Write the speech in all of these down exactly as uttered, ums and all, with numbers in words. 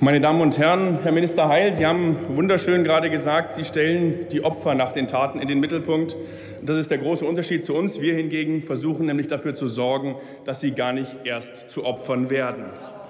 Meine Damen und Herren, Herr Minister Heil, Sie haben wunderschön gerade gesagt, Sie stellen die Opfer nach den Taten in den Mittelpunkt. Das ist der große Unterschied zu uns. Wir hingegen versuchen nämlich dafür zu sorgen, dass sie gar nicht erst zu Opfern werden.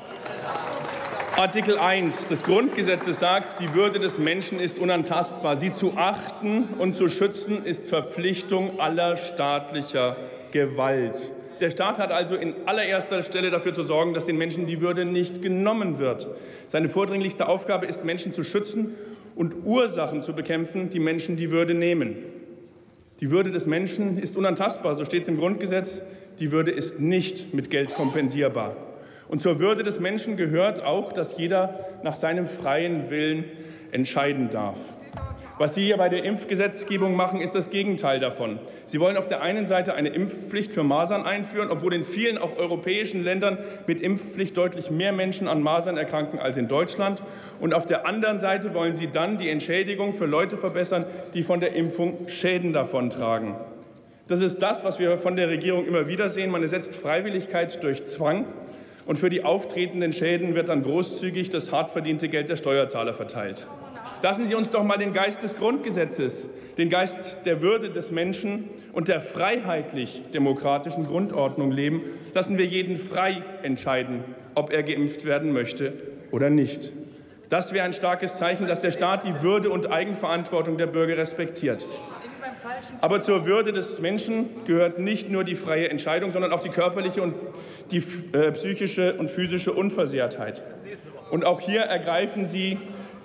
Artikel eins des Grundgesetzes sagt, die Würde des Menschen ist unantastbar. Sie zu achten und zu schützen ist Verpflichtung aller staatlicher Gewalt. Der Staat hat also in allererster Stelle dafür zu sorgen, dass den Menschen die Würde nicht genommen wird. Seine vordringlichste Aufgabe ist, Menschen zu schützen und Ursachen zu bekämpfen, die Menschen die Würde nehmen. Die Würde des Menschen ist unantastbar, so steht es im Grundgesetz. Die Würde ist nicht mit Geld kompensierbar. Und zur Würde des Menschen gehört auch, dass jeder nach seinem freien Willen entscheiden darf. Was Sie hier bei der Impfgesetzgebung machen, ist das Gegenteil davon. Sie wollen auf der einen Seite eine Impfpflicht für Masern einführen, obwohl in vielen auch europäischen Ländern mit Impfpflicht deutlich mehr Menschen an Masern erkranken als in Deutschland. Und auf der anderen Seite wollen Sie dann die Entschädigung für Leute verbessern, die von der Impfung Schäden davontragen. Das ist das, was wir von der Regierung immer wieder sehen. Man ersetzt Freiwilligkeit durch Zwang. Und für die auftretenden Schäden wird dann großzügig das hart verdiente Geld der Steuerzahler verteilt. Lassen Sie uns doch mal den Geist des Grundgesetzes, den Geist der Würde des Menschen und der freiheitlich-demokratischen Grundordnung leben. Lassen wir jeden frei entscheiden, ob er geimpft werden möchte oder nicht. Das wäre ein starkes Zeichen, dass der Staat die Würde und Eigenverantwortung der Bürger respektiert. Aber zur Würde des Menschen gehört nicht nur die freie Entscheidung, sondern auch die körperliche und die äh, psychische und physische Unversehrtheit. Und auch hier ergreifen Sie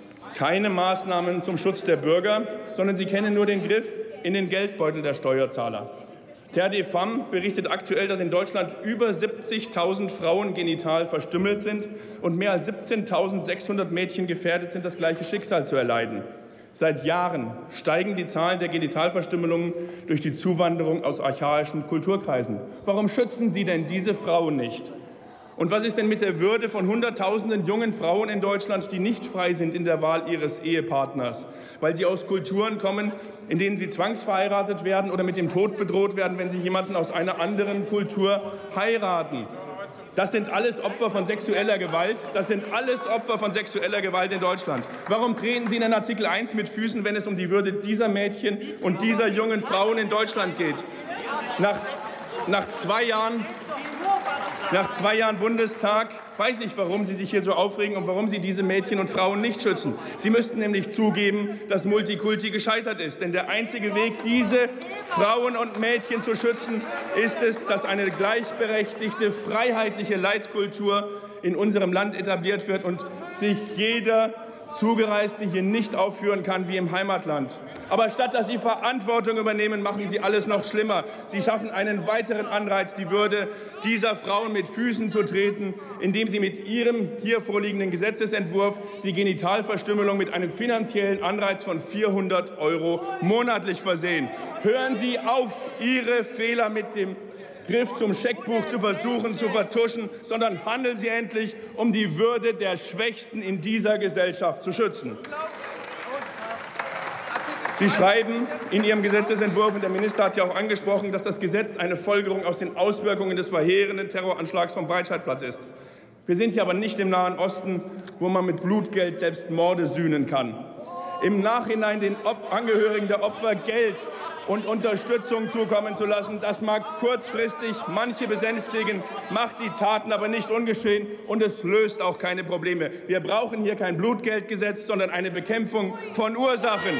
keine Maßnahmen zum Schutz der Bürger, sondern Sie kennen nur den Griff in den Geldbeutel der Steuerzahler. Terre des Femmes berichtet aktuell, dass in Deutschland über siebzigtausend Frauen genital verstümmelt sind und mehr als siebzehntausendsechshundert Mädchen gefährdet sind, das gleiche Schicksal zu erleiden. Seit Jahren steigen die Zahlen der Genitalverstümmelungen durch die Zuwanderung aus archaischen Kulturkreisen. Warum schützen Sie denn diese Frauen nicht? Und was ist denn mit der Würde von Hunderttausenden jungen Frauen in Deutschland, die nicht frei sind in der Wahl ihres Ehepartners, weil sie aus Kulturen kommen, in denen sie zwangsverheiratet werden oder mit dem Tod bedroht werden, wenn sie jemanden aus einer anderen Kultur heiraten? Das sind alles Opfer von sexueller Gewalt. Das sind alles Opfer von sexueller Gewalt in Deutschland. Warum treten Sie in den Artikel eins mit Füßen, wenn es um die Würde dieser Mädchen und dieser jungen Frauen in Deutschland geht? Nach, nach zwei Jahren Nach zwei Jahren Bundestag weiß ich, warum Sie sich hier so aufregen und warum Sie diese Mädchen und Frauen nicht schützen. Sie müssten nämlich zugeben, dass Multikulti gescheitert ist. Denn der einzige Weg, diese Frauen und Mädchen zu schützen, ist es, dass eine gleichberechtigte, freiheitliche Leitkultur in unserem Land etabliert wird und sich jeder Zugereiste hier nicht aufführen kann wie im Heimatland. Aber statt dass Sie Verantwortung übernehmen, machen Sie alles noch schlimmer. Sie schaffen einen weiteren Anreiz, die Würde dieser Frauen mit Füßen zu treten, indem Sie mit Ihrem hier vorliegenden Gesetzesentwurf die Genitalverstümmelung mit einem finanziellen Anreiz von vierhundert Euro monatlich versehen. Hören Sie auf, Ihre Fehler mit dem Griff zum Scheckbuch zu versuchen zu vertuschen, sondern handeln Sie endlich, um die Würde der Schwächsten in dieser Gesellschaft zu schützen. Sie schreiben in Ihrem Gesetzesentwurf, und der Minister hat es ja auch angesprochen, dass das Gesetz eine Folgerung aus den Auswirkungen des verheerenden Terroranschlags vom Breitscheidplatz ist. Wir sind hier aber nicht im Nahen Osten, wo man mit Blutgeld selbst Morde sühnen kann. Im Nachhinein den Angehörigen der Opfer Geld und Unterstützung zukommen zu lassen, das mag kurzfristig manche besänftigen, macht die Taten aber nicht ungeschehen und es löst auch keine Probleme. Wir brauchen hier kein Blutgeldgesetz, sondern eine Bekämpfung von Ursachen.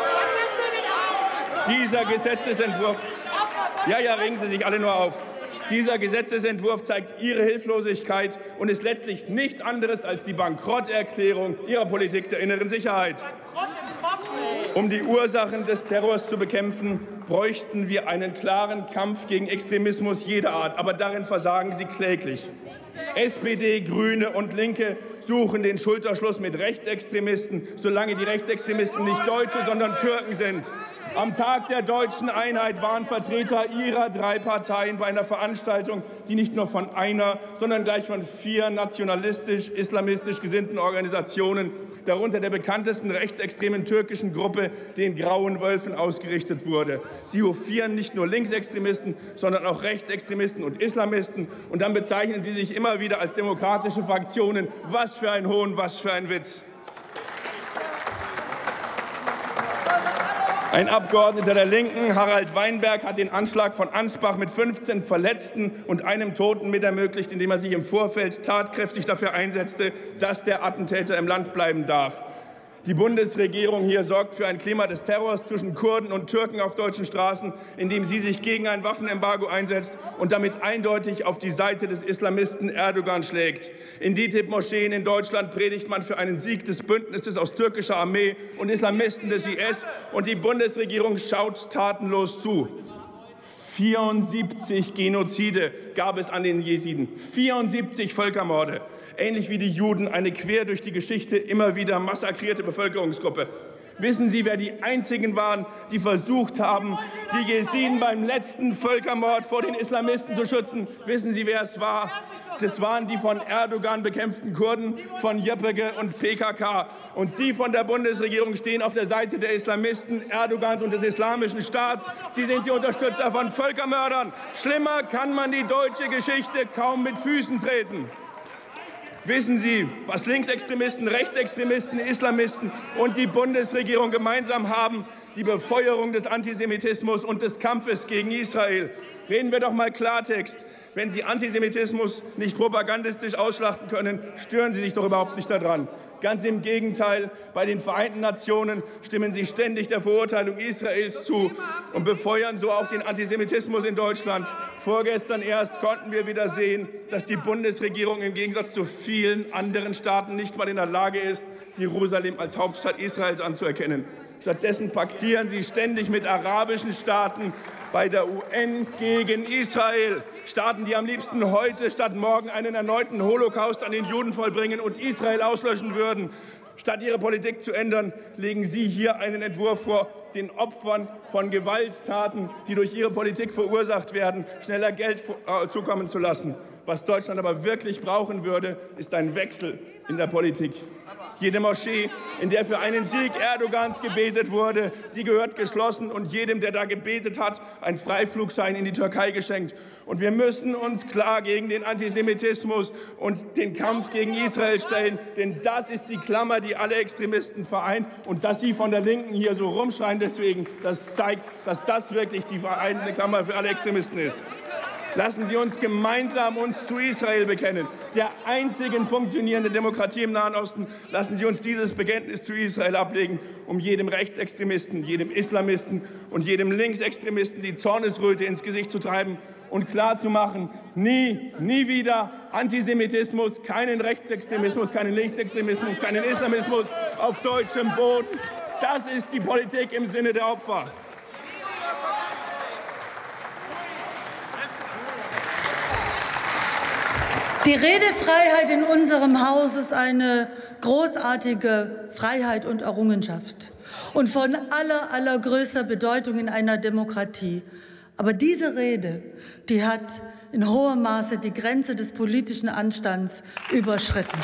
Dieser Gesetzesentwurf, ja, ja, regen Sie sich alle nur auf. Dieser Gesetzesentwurf zeigt Ihre Hilflosigkeit und ist letztlich nichts anderes als die Bankrotterklärung Ihrer Politik der inneren Sicherheit. Um die Ursachen des Terrors zu bekämpfen, bräuchten wir einen klaren Kampf gegen Extremismus jeder Art. Aber darin versagen Sie kläglich. S P D, Grüne und Linke suchen den Schulterschluss mit Rechtsextremisten, solange die Rechtsextremisten nicht Deutsche, sondern Türken sind. Am Tag der deutschen Einheit waren Vertreter Ihrer drei Parteien bei einer Veranstaltung, die nicht nur von einer, sondern gleich von vier nationalistisch-islamistisch gesinnten Organisationen darunter der bekanntesten rechtsextremen türkischen Gruppe, den Grauen Wölfen, ausgerichtet wurde. Sie hofieren nicht nur Linksextremisten, sondern auch Rechtsextremisten und Islamisten. Und dann bezeichnen sie sich immer wieder als demokratische Fraktionen. Was für ein Hohn, was für ein Witz. Ein Abgeordneter der Linken, Harald Weinberg, hat den Anschlag von Ansbach mit fünfzehn Verletzten und einem Toten mit ermöglicht, indem er sich im Vorfeld tatkräftig dafür einsetzte, dass der Attentäter im Land bleiben darf. Die Bundesregierung hier sorgt für ein Klima des Terrors zwischen Kurden und Türken auf deutschen Straßen, indem sie sich gegen ein Waffenembargo einsetzt und damit eindeutig auf die Seite des Islamisten Erdogan schlägt. In D I T I B-Moscheen in Deutschland predigt man für einen Sieg des Bündnisses aus türkischer Armee und Islamisten des I S, und die Bundesregierung schaut tatenlos zu. vierundsiebzig Genozide gab es an den Jesiden, vierundsiebzig Völkermorde. Ähnlich wie die Juden, eine quer durch die Geschichte immer wieder massakrierte Bevölkerungsgruppe. Wissen Sie, wer die einzigen waren, die versucht haben, die Jesiden beim letzten Völkermord vor den Islamisten zu schützen? Wissen Sie, wer es war? Das waren die von Erdogan bekämpften Kurden, von J P G und P K K. Und Sie von der Bundesregierung stehen auf der Seite der Islamisten, Erdogans und des Islamischen Staats. Sie sind die Unterstützer von Völkermördern. Schlimmer kann man die deutsche Geschichte kaum mit Füßen treten. Wissen Sie, was Linksextremisten, Rechtsextremisten, Islamisten und die Bundesregierung gemeinsam haben? Die Befeuerung des Antisemitismus und des Kampfes gegen Israel. Reden wir doch mal Klartext. Wenn Sie Antisemitismus nicht propagandistisch ausschlachten können, stören Sie sich doch überhaupt nicht daran. Ganz im Gegenteil, bei den Vereinten Nationen stimmen Sie ständig der Verurteilung Israels zu und befeuern so auch den Antisemitismus in Deutschland. Vorgestern erst konnten wir wieder sehen, dass die Bundesregierung im Gegensatz zu vielen anderen Staaten nicht mal in der Lage ist, Jerusalem als Hauptstadt Israels anzuerkennen. Stattdessen paktieren Sie ständig mit arabischen Staaten bei der U N gegen Israel. Staaten, die am liebsten heute statt morgen einen erneuten Holocaust an den Juden vollbringen und Israel auslöschen würden. Statt ihre Politik zu ändern, legen Sie hier einen Entwurf vor, den Opfern von Gewalttaten, die durch Ihre Politik verursacht werden, schneller Geld zukommen zu lassen. Was Deutschland aber wirklich brauchen würde, ist ein Wechsel in der Politik. Jede Moschee, in der für einen Sieg Erdogans gebetet wurde, die gehört geschlossen und jedem, der da gebetet hat, ein Freiflugschein in die Türkei geschenkt. Und wir müssen uns klar gegen den Antisemitismus und den Kampf gegen Israel stellen, denn das ist die Klammer, die alle Extremisten vereint. Und dass Sie von der Linken hier so rumschreien deswegen, das zeigt, dass das wirklich die vereinende Klammer für alle Extremisten ist. Lassen Sie uns gemeinsam uns zu Israel bekennen, der einzigen funktionierenden Demokratie im Nahen Osten. Lassen Sie uns dieses Bekenntnis zu Israel ablegen, um jedem Rechtsextremisten, jedem Islamisten und jedem Linksextremisten die Zornesröte ins Gesicht zu treiben und klarzumachen, nie, nie wieder Antisemitismus, keinen Rechtsextremismus, keinen Linksextremismus, keinen Islamismus auf deutschem Boden. Das ist die Politik im Sinne der Opfer. Die Redefreiheit in unserem Haus ist eine großartige Freiheit und Errungenschaft und von aller, allergrößter Bedeutung in einer Demokratie. Aber diese Rede, die hat in hohem Maße die Grenze des politischen Anstands überschritten.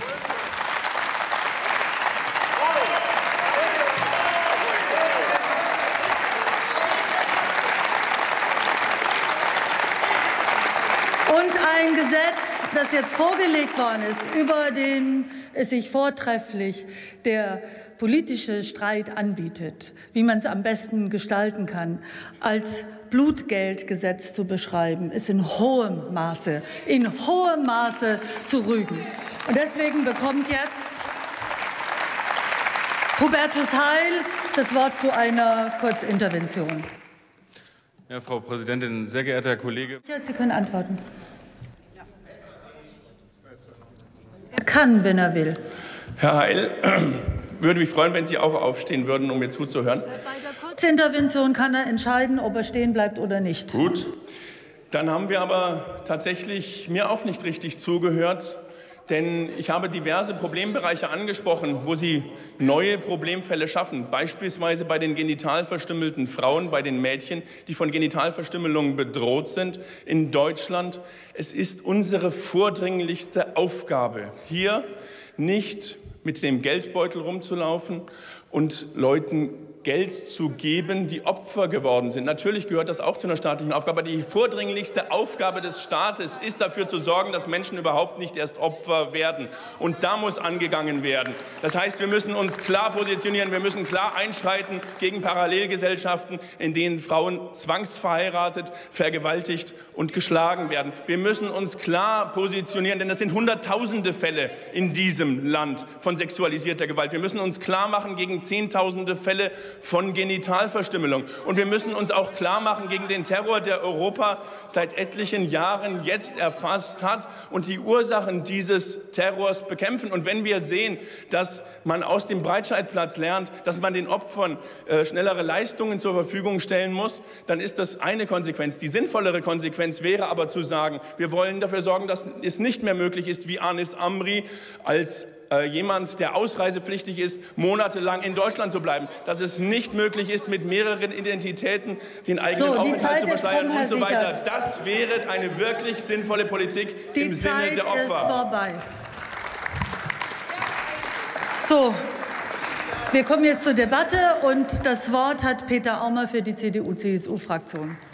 Und ein Gesetz, das jetzt vorgelegt worden ist, über den es sich vortrefflich der politische Streit anbietet, wie man es am besten gestalten kann, als Blutgeldgesetz zu beschreiben, ist in hohem Maße, in hohem Maße zu rügen. Und deswegen bekommt jetzt Hubertus Heil das Wort zu einer Kurzintervention. Ja, Frau Präsidentin, sehr geehrter Herr Kollege. Ja, Sie können antworten. Er kann, wenn er will. Herr Heil, würde mich freuen, wenn Sie auch aufstehen würden, um mir zuzuhören. Bei der Kurzintervention kann er entscheiden, ob er stehen bleibt oder nicht. Gut. Dann haben wir aber tatsächlich mir auch nicht richtig zugehört, denn ich habe diverse Problembereiche angesprochen, wo Sie neue Problemfälle schaffen, beispielsweise bei den genital verstümmelten Frauen, bei den Mädchen, die von Genitalverstümmelungen bedroht sind in Deutschland. Es ist unsere vordringlichste Aufgabe, hier nicht mit dem Geldbeutel rumzulaufen und Leuten Geld zu geben, die Opfer geworden sind. Natürlich gehört das auch zu einer staatlichen Aufgabe. Aber die vordringlichste Aufgabe des Staates ist, dafür zu sorgen, dass Menschen überhaupt nicht erst Opfer werden. Und da muss angegangen werden. Das heißt, wir müssen uns klar positionieren. Wir müssen klar einschreiten gegen Parallelgesellschaften, in denen Frauen zwangsverheiratet, vergewaltigt und geschlagen werden. Wir müssen uns klar positionieren, denn es sind Hunderttausende Fälle in diesem Land von sexualisierter Gewalt. Wir müssen uns klar machen gegen Zehntausende Fälle von Genitalverstümmelung. Und wir müssen uns auch klar machen gegen den Terror, der Europa seit etlichen Jahren jetzt erfasst hat, und die Ursachen dieses Terrors bekämpfen. Und wenn wir sehen, dass man aus dem Breitscheidplatz lernt, dass man den Opfern äh, schnellere Leistungen zur Verfügung stellen muss, dann ist das eine Konsequenz. Die sinnvollere Konsequenz wäre aber zu sagen, wir wollen dafür sorgen, dass es nicht mehr möglich ist, wie Anis Amri als jemand, der ausreisepflichtig ist, monatelang in Deutschland zu bleiben. Dass es nicht möglich ist, mit mehreren Identitäten den eigenen so, Aufenthalt zu verschleiern rum, und so weiter. Sichert. Das wäre eine wirklich sinnvolle Politik die im Zeit Sinne der Opfer. Ist vorbei. So, wir kommen jetzt zur Debatte und das Wort hat Peter Aumer für die C D U C S U-Fraktion.